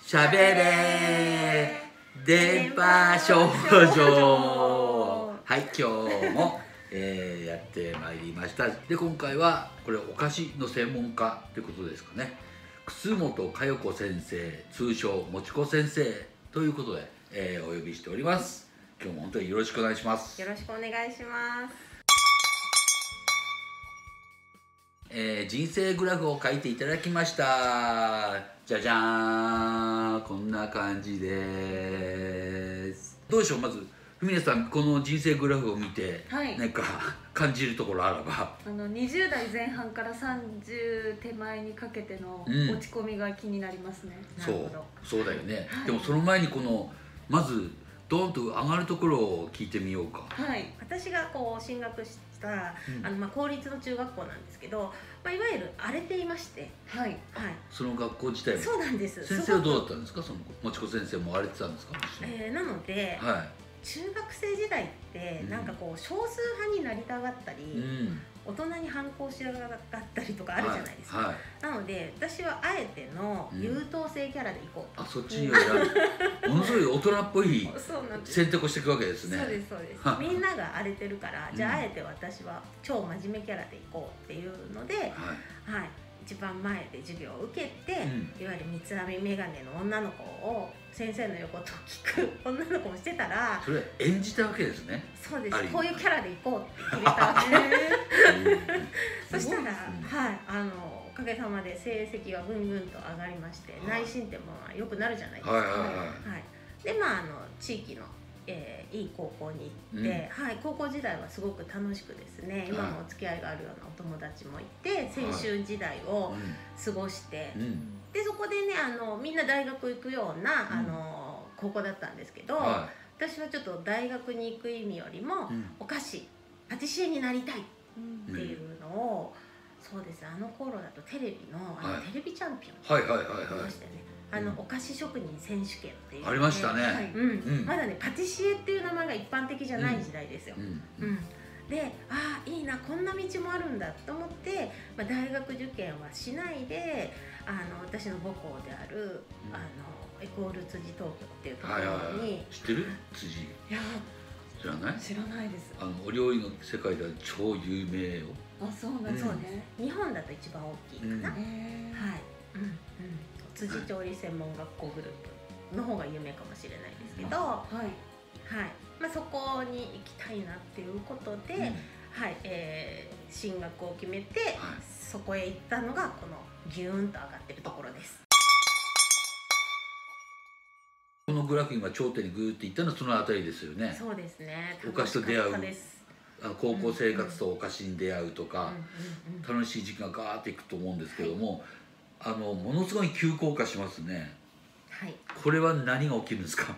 しゃべれ電波少女。はい、今日も、やってまいりました。で、今回はこれお菓子の専門家ということですかね。楠本佳代子先生、通称もちこ先生ということで、お呼びしております。今日も本当によろしくお願いします。 よろしくお願いします。 人生グラフを書いていただきました。じゃじゃーん、こんな感じです。どうでしょう、まずふみねさん、この人生グラフを見て、はい、何か感じるところあらば。 20代前半から30手前にかけての落ち込みが気になりますね。 そうだよね、はい、でもその前にこのまずドーンと上がるところを聞いてみようか。 はい、私がこう進学した公立の中学校なんですけど、いわゆる荒れていまして、はい、 その学校自体も。 そうなんです。 先生はどうだったんですか、そのもちこ先生も荒れてたんですか。 なので、はい、中学生時代ってなんかこう少数派になりたがったり、大人に反抗しやがったりとかあるじゃないですか。なので私はあえての優等生キャラでいこうと。 そっちにはものすごい大人っぽい選択をしていくわけですね。 そうですそうです。みんなが荒れてるから、じゃああえて私は超真面目キャラでいこうっていうので、はい。一番前で授業を受けて、いわゆる三つ編み眼鏡の女の子を先生の横と聞く女の子もしてたら、 それ演じたわけですね。 そうです。こういうキャラでいこうって決めたわけでそしたら、おかげさまで成績がぐんぐんと上がりまして、内申点も良くなるじゃないですか。で地域のいい高校に行って、高校時代はすごく楽しくですね、今もお付き合いがあるようなお友達もいて、青春時代を過ごして、でそこでねみんな大学行くような高校だったんですけど、私はちょっと大学に行く意味よりもお菓子パティシエになりたいっていうのを、そうです、あの頃だとテレビのテレビチャンピオンありましたよね。お菓子職人選手権っていう、 ありましたね。 まだねパティシエっていう名前が一般的じゃない時代ですよ。で、いいな、こんな道もあるんだと思って、大学受験はしないで私の母校であるエコール辻東京っていうところに。 知ってる？辻。 いや知らない？ 知らないです。 お料理の世界では超有名よ。 そうなんですね。 日本だと一番大きいかな。はい。辻調理専門学校グループの方が有名かもしれないですけど、そこに行きたいなっていうことで、進学を決めて、そこへ行ったのがこのギューンと上がってるところです。 このグラフ今頂点にグーっていったのはそのあたりですよね。 そうですね。 お菓子と出会う、高校生活とお菓子に出会うとか、楽しい時期がガーっていくと思うんですけども、ものすごい急降下しますね。これは何が起きるんですか？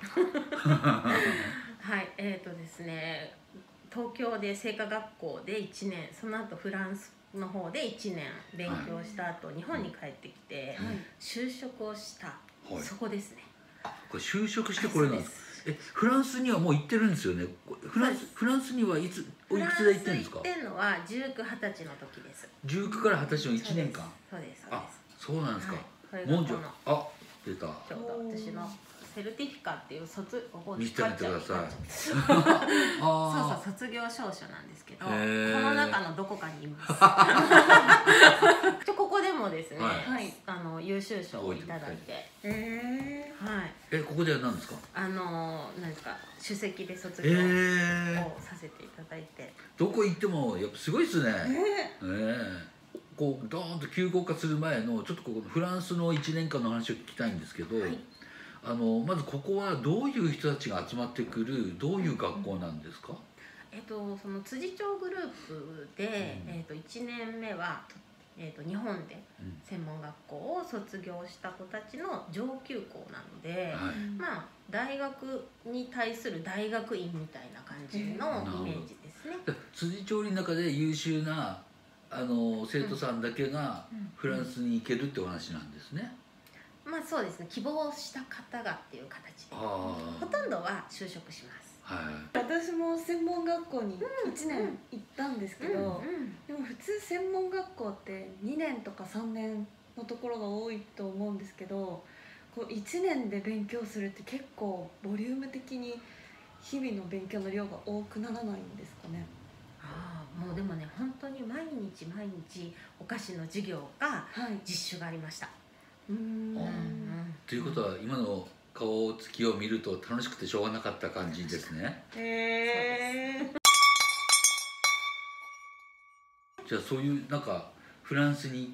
ですね、東京で製菓学校で1年、その後フランスの方で1年勉強した後、日本に帰ってきて就職をした、そこですね。 これ就職してこれなんです。フランスにはもう行ってるんですよね。フランスにはいつおいくつで行ってるんですか？ 行ってるのは19、20歳の時です。 19から20歳の1年間。 そうです。 そうなんですか。 もんじゃ、 出た。 ちょうど私のセルティフィカっていう見せてみてください。 卒業証書なんですけど、この中のどこかにいます。ここでもですね、優秀賞をいただいて、 ここでは何ですか？ 何ですか、首席で卒業をさせていただいて、 どこ行ってもやっぱすごいですね。こうドーンと急降下する前のちょっとここフランスの1年間の話を聞きたいんですけど、まずここはどういう人たちが集まってくるどういう学校なんですか？ その辻町グループで、1年目は、日本で専門学校を卒業した子たちの上級校なので、大学に対する大学院みたいな感じのイメージですね。 辻町の中で優秀な生徒さんだけがフランスに行けるってお話なんですね。 そうですね、希望した方がっていう形で、ほとんどは就職します。 私も専門学校に1年行ったんですけど、でも普通専門学校って2年とか3年のところが多いと思うんですけど、 こう1年で勉強するって結構ボリューム的に日々の勉強の量が多くならないんですかね。 もうでもね本当に毎日毎日お菓子の授業が実習がありました。 ということは今の顔つきを見ると楽しくてしょうがなかった感じですね。じゃあそういうなんかフランスに行って、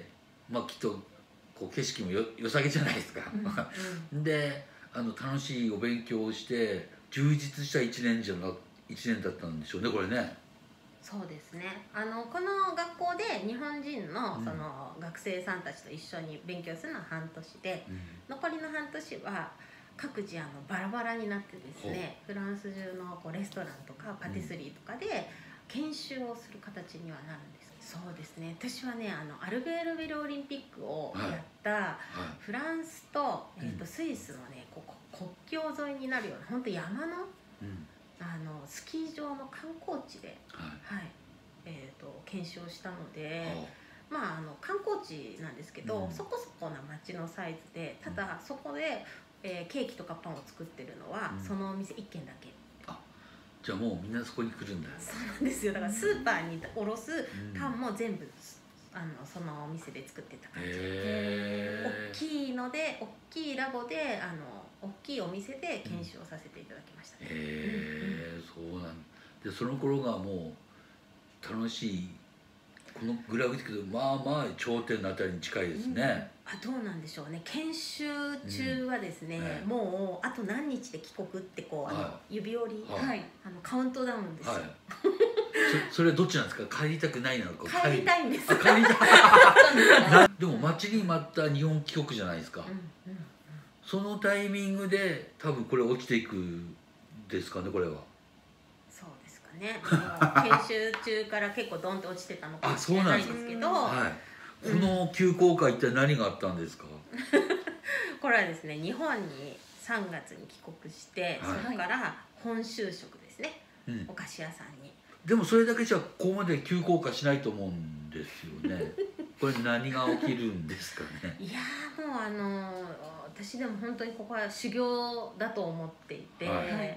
まあきっとこう景色も良さげじゃないですか。で楽しいお勉強をして充実した1年だったんでしょうねこれね。 そうですね。この学校で日本人のその学生さんたちと一緒に勉強するのは半年で、残りの半年は各自バラバラになってですね、フランス中のこうレストランとかパティスリーとかで研修をする形にはなるんです。そうですね。私はねアルベールビルオリンピックをやったフランスとスイスのねこう国境沿いになるような本当山のスキー場の観光地で、研修をしたので、まあ観光地なんですけど、そこそこな町のサイズで、ただそこで、ケーキとかパンを作ってるのは、そのお店1軒だけ。 じゃあもうみんなそこに来るんだ。 そうなんですよ。だからスーパーに卸すパンも全部そのお店で作ってた感じで、大きいので大きいラボで大きいお店で研修をさせていただきましたね。 そうなんで、その頃がもう楽しい。このグラフですけど、まあまあ頂点のあたりに近いですね。 どうなんでしょうね。研修中はですね、もうあと何日で帰国ってこう指折りカウントダウンですよ。 それはどっちなんですか。帰りたくないなのか。 帰りたいんです。 帰りたい。でも待ちに待った日本帰国じゃないですか。そのタイミングで多分これ落ちていくですかね、これは。 そうですかね。研修中から結構ドンと落ちてたのかもしれないんですけど、この急降下一体何があったんですか。 これはですね、日本に3月に帰国して、そこから本就職ですね、お菓子屋さんに。 でもそれだけじゃここまで急降下しないと思うんですよね。これ何が起きるんですかね。いやもう私でも本当にここは修行だと思っていて、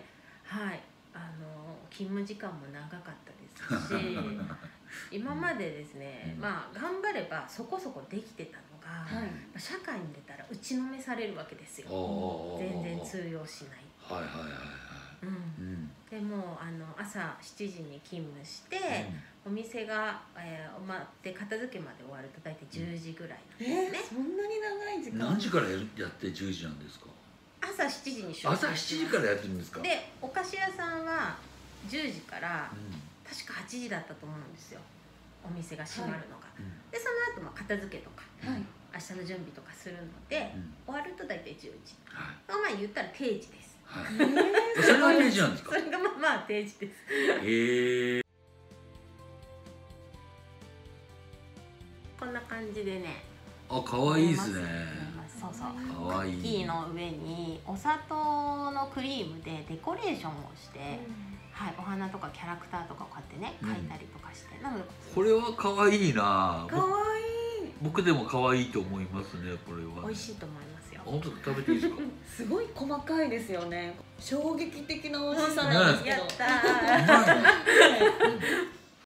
勤務時間も長かったですし今までですね、まあ頑張ればそこそこできてたのが、社会に出たら打ちのめされるわけですよ。全然通用しない。でも朝7時に勤務して、お店が終わって片付けまで終わると大体10時ぐらいなんですね。 そんなに長い時間。 何時からやって10時なんですか。 朝7時に出勤。 朝7時からやってるんですか。 でお菓子屋さんは10時から、確か8時だったと思うんですよ、お店が閉まるのが。でその後片付けとか、明日の準備とかするので、終わると大体10時。まあ言ったら定時です。 それが定時なんですか。 それがまあ定時です。こんな感じでね。 可愛いですね。 そうそう。クッキーの上にお砂糖のクリームでデコレーションをして、お花とかキャラクターとかを買ってね、描いたりとかして。なのでこれは可愛いな。 可愛い。 僕でも可愛いと思いますね、これは。 美味しいと思いますよ。 本当食べていいですか。 すごい細かいですよね。衝撃的な美味しさなんですけど。 やったー。